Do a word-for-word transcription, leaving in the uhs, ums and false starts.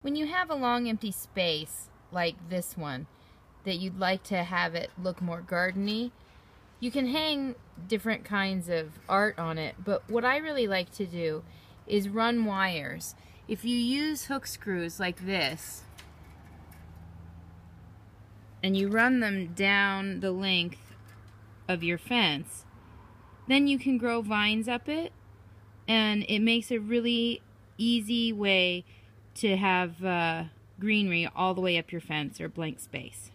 When you have a long empty space like this one that you'd like to have it look more gardeny, you can hang different kinds of art on it, but what I really like to do is run wires. If you use hook screws like this and you run them down the length of your fence, then you can grow vines up it, and it makes a really easy way to have uh, greenery all the way up your fence or blank space.